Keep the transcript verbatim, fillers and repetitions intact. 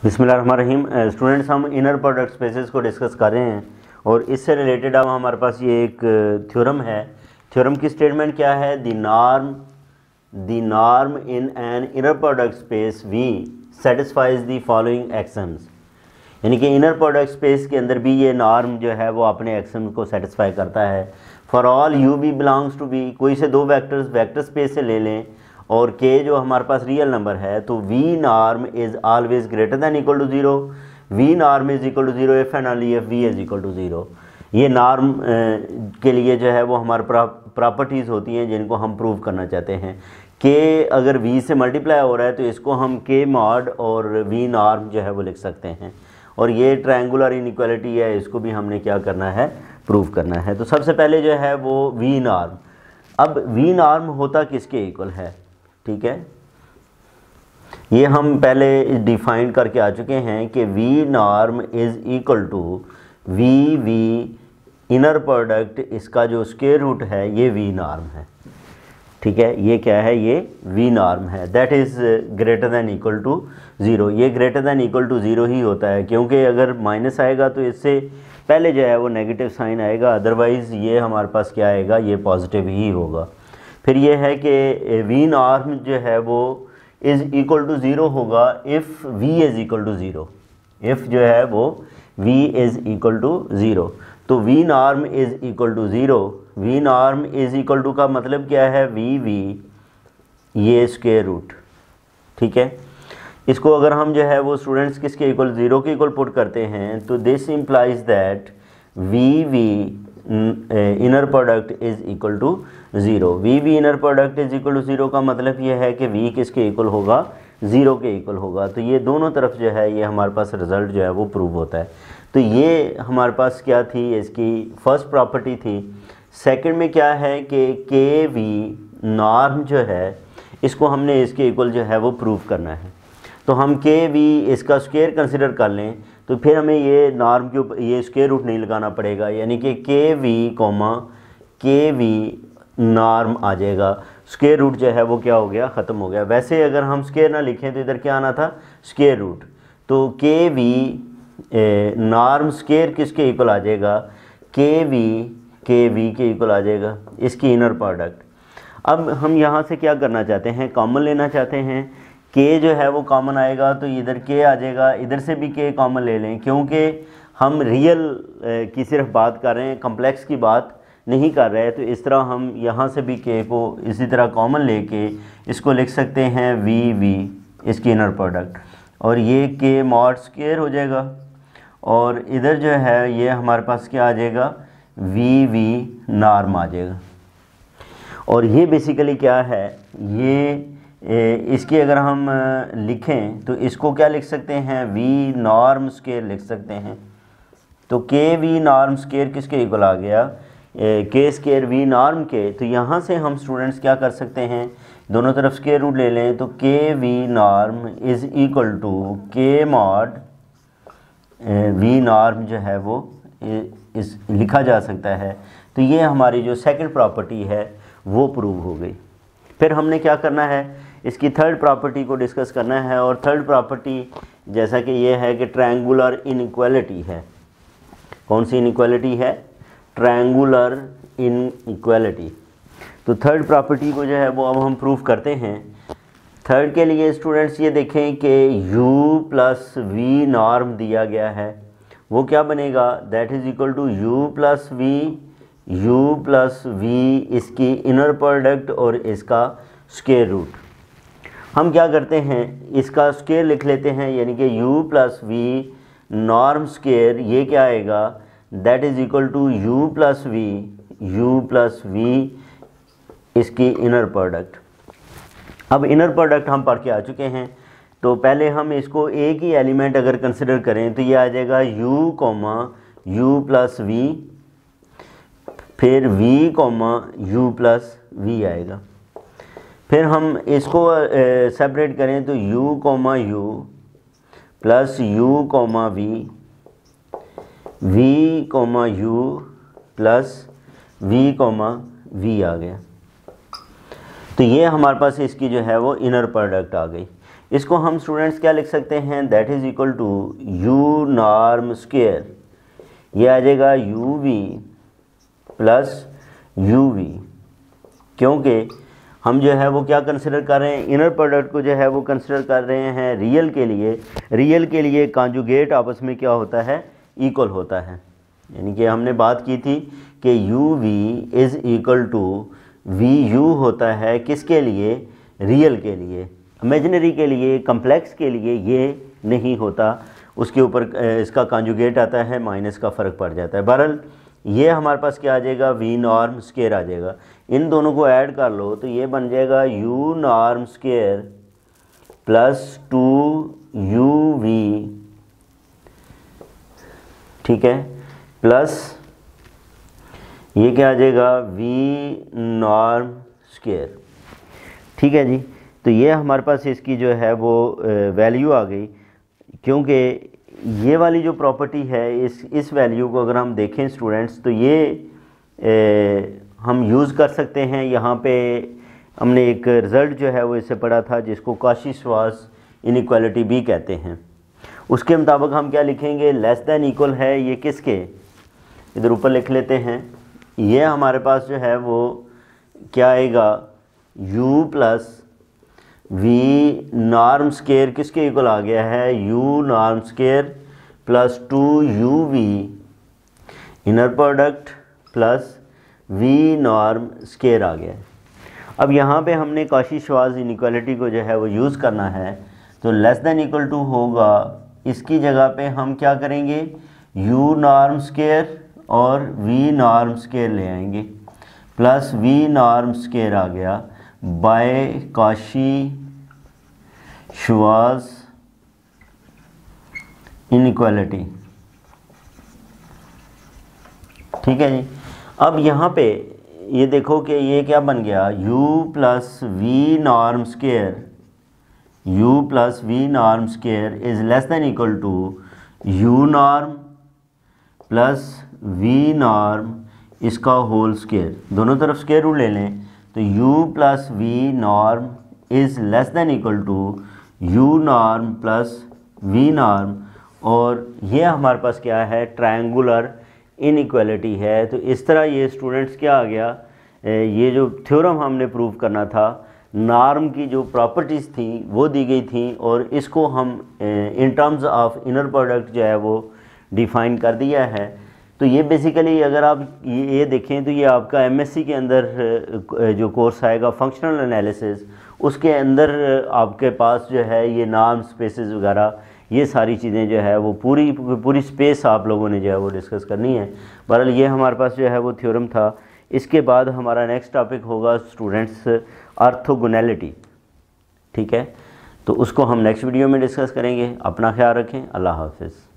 बिस्मिल्लाहिर्रहमानिर्रहीम। स्टूडेंट्स, हम inner product spaces को डिस्कस कर रहे हैं और इससे रिलेटेड अब हमारे पास ये एक थ्योरम है। थ्योरम की स्टेटमेंट क्या है? The norm the norm in an inner product space v satisfies the following axioms, यानी कि इनर प्रोडक्ट स्पेस के अंदर भी ये नॉर्म जो है वो अपने एक्सम्स को सेटिस्फाई करता है। For all u v belongs to v, कोई से दो वेक्टर्स वेक्टर स्पेस से ले लें और के जो हमारे पास रियल नंबर है, तो v norm is always greater than equal to zero. V norm is equal to zero if and only if v is equal to zero. ये नॉर्म के लिए जो है वो हमारे प्रॉपर्टीज़ होती हैं जिनको हम प्रूव करना चाहते हैं। के अगर वी से मल्टीप्लाई हो रहा है तो इसको हम के मॉड और वी नॉर्म जो है वो लिख सकते हैं। और ये ट्रायंगुलर इनइक्वालिटी है, इसको भी हमने क्या करना है? प्रूव करना है। तो सबसे पहले जो है वो वी नॉर्म। अब वी नॉर्म होता किसके इक्वल है? ठीक है, ये हम पहले डिफाइन करके आ चुके हैं कि v norm is equal to v v inner product, इसका जो स्क्वायर रूट है ये वी नॉर्म है। ठीक है, ये क्या है? ये वी नॉर्म है। That is greater than equal to zero. ये greater than equal to zero ही होता है, क्योंकि अगर माइनस आएगा तो इससे पहले जो है वो नेगेटिव साइन आएगा, अदरवाइज़ ये हमारे पास क्या आएगा? ये पॉजिटिव ही होगा। फिर ये है कि वी नॉर्म जो है वो इज़ इक्वल टू ज़ीरो होगा if v is equal to zero. If जो है वो v is equal to zero, तो v norm is equal to zero. V norm is equal to का मतलब क्या है? वी वी ये स्क्वायर रूट। ठीक है, इसको अगर हम जो है वो स्टूडेंट्स किसके इक्वल? ज़ीरो के इक्वल पुट करते हैं, तो this implies that v v inner product is equal to zero. V v inner product is equal to zero का मतलब ये है कि वी किसके इक्वल होगा? ज़ीरो के इक्वल होगा। तो ये दोनों तरफ जो है ये हमारे पास रिज़ल्ट जो है वो प्रूव होता है। तो ये हमारे पास क्या थी? इसकी फर्स्ट प्रॉपर्टी थी। सेकंड में क्या है कि के वी नॉर्म जो है इसको हमने इसके इक्वल जो है वो प्रूव करना है। तो हम के वी इसका स्क्वायर कंसिडर कर लें तो फिर हमें ये नॉर्म के ऊपर ये स्क्वायर रूट नहीं लगाना पड़ेगा, यानी कि k v comma k v norm आ जाएगा। स्क्वायर रूट जो है वो क्या हो गया? ख़त्म हो गया। वैसे अगर हम स्क्वायर ना लिखें तो इधर क्या आना था? Square root. तो के वी नॉर्म स्क्वायर किसके इक्वल आ जाएगा? के वी के वी के इक्वल आ जाएगा, इसकी इनर प्रोडक्ट। अब हम यहाँ से क्या करना चाहते हैं? कॉमन लेना चाहते हैं। के जो है वो कॉमन आएगा तो इधर के आ जाएगा, इधर से भी के कॉमन ले लें, क्योंकि हम रियल की सिर्फ बात कर रहे हैं, कम्प्लेक्स की बात नहीं कर रहे हैं। तो इस तरह हम यहाँ से भी के को इसी तरह कॉमन लेके इसको लिख सकते हैं वी वी इसकी इनर प्रोडक्ट, और ये के मॉड स्क्वायर हो जाएगा। और इधर जो है ये हमारे पास क्या आ जाएगा? वी वी नॉर्म आ जाएगा। और ये बेसिकली क्या है? ये इसकी अगर हम लिखें तो इसको क्या लिख सकते हैं? वी नॉर्म स्क्वायर लिख सकते हैं। तो के वी नॉर्म स्क्वायर किसके इक्वल आ गया? के स्क्वायर वी नॉर्म के। तो यहाँ से हम स्टूडेंट्स क्या कर सकते हैं? दोनों तरफ स्क्वायर रूट ले लें तो k v norm is equal to k mod v norm जो है वो इस लिखा जा सकता है। तो ये हमारी जो सेकंड प्रॉपर्टी है वो प्रूव हो गई। फिर हमने क्या करना है? इसकी थर्ड प्रॉपर्टी को डिस्कस करना है। और थर्ड प्रॉपर्टी जैसा कि ये है कि ट्रायंगुलर इनइक्वालिटी है। कौन सी इनइक्वालिटी है? Triangular inequality. तो थर्ड प्रॉपर्टी को जो है वो अब हम प्रूव करते हैं। थर्ड के लिए स्टूडेंट्स ये देखें कि u प्लस वी नॉर्म दिया गया है, वो क्या बनेगा? That is equal to u plus v u plus v इसकी इनर प्रोडक्ट और इसका स्क्वायर रूट। हम क्या करते हैं? इसका स्क्वायर लिख लेते हैं, यानी कि u plus v norm square ये क्या आएगा? That is equal to u plus v u plus v इसकी इनर प्रोडक्ट। अब इनर प्रोडक्ट हम पढ़ के आ चुके हैं, तो पहले हम इसको एक ही एलिमेंट अगर कंसिडर करें तो ये आ जाएगा u comma u plus v, फिर v कोमा यू प्लस वी आएगा। फिर हम इसको सेपरेट करें तो u comma u plus u comma v, v comma u plus v comma v आ गया। तो ये हमारे पास इसकी जो है वो इनर प्रोडक्ट आ गई। इसको हम स्टूडेंट्स क्या लिख सकते हैं, that is equal to u norm square, ये आ जाएगा u v plus u v, क्योंकि हम जो है वो क्या कंसिडर कर रहे हैं, इनर प्रोडक्ट को जो है वो कंसिडर कर रहे हैं रियल के लिए। रियल के लिए कॉन्जुगेट आपस में क्या होता है, इक्वल होता है। यानी कि हमने बात की थी कि u v is equal to v u होता है किसके लिए, रियल के लिए। इमेजिनरी के लिए, कम्प्लेक्स के लिए ये नहीं होता, उसके ऊपर इसका कॉन्जुगेट आता है, माइनस का फ़र्क पड़ जाता है। बहरहाल ये हमारे पास क्या आ जाएगा, वी नॉर्म स्क्वायर आ जाएगा। इन दोनों को ऐड कर लो तो ये बन जाएगा u norm square plus two u v, ठीक है, प्लस ये क्या आ जाएगा, वी नॉर्म स्क्वायर, ठीक है जी। तो ये हमारे पास इसकी जो है वो वैल्यू आ गई, क्योंकि ये वाली जो प्रॉपर्टी है इस इस वैल्यू को अगर हम देखें स्टूडेंट्स तो ये ए, हम यूज़ कर सकते हैं। यहाँ पे हमने एक रिज़ल्ट जो है वो इससे पढ़ा था जिसको काशी-श्वार्ट्ज़ इनइक्वालिटी भी कहते हैं। उसके मुताबिक हम क्या लिखेंगे, लेस दैन इक्वल है ये किसके, इधर ऊपर लिख लेते हैं। ये हमारे पास जो है वो क्या आएगा, u plus v norm square किसके इक्वल आ गया है, u norm square plus two u v inner product plus v norm square आ गया है। अब यहाँ पे हमने काशी-श्वार्ट्ज़ इनइक्वालिटी को जो है वो यूज़ करना है, तो लेस दैन इक्वल टू होगा, इसकी जगह पे हम क्या करेंगे, u नॉर्म स्क्वायर और v नॉर्म स्क्वायर ले आएंगे, प्लस v नॉर्म स्क्वायर आ गया बाय काशी श्वार्ट्ज़ इनइक्वालिटी, ठीक है जी। अब यहाँ पे ये देखो कि ये क्या बन गया, u plus v norm square, u plus v norm square is less than equal to u norm plus v norm इसका होल स्क्वायर, दोनों तरफ स्क्वायर रूट ले लें तो u plus v norm is less than equal to u norm plus v norm, और ये हमारे पास क्या है, ट्रायंगुलर इनइक्वालिटी है। तो इस तरह ये स्टूडेंट्स क्या आ गया, ये जो थ्योरम हमने प्रूव करना था, नॉर्म की जो प्रॉपर्टीज़ थी वो दी गई थी और इसको हम in terms of inner product जो है वो डिफ़ाइन कर दिया है। तो ये बेसिकली अगर आप ये, ये देखें तो ये आपका एमएससी के अंदर जो कोर्स आएगा फंक्शनल एनालिसिस, उसके अंदर आपके पास जो है ये नॉर्म स्पेसेस वगैरह ये सारी चीज़ें जो है वो पूरी पूरी स्पेस आप लोगों ने जो है वो डिस्कस करनी है। बहरहाल ये हमारे पास जो है वो थ्योरम था। इसके बाद हमारा नेक्स्ट टॉपिक होगा स्टूडेंट्स ऑर्थोगोनैलिटी, ठीक है, तो उसको हम नेक्स्ट वीडियो में डिस्कस करेंगे। अपना ख्याल रखें, अल्लाह हाफिज़।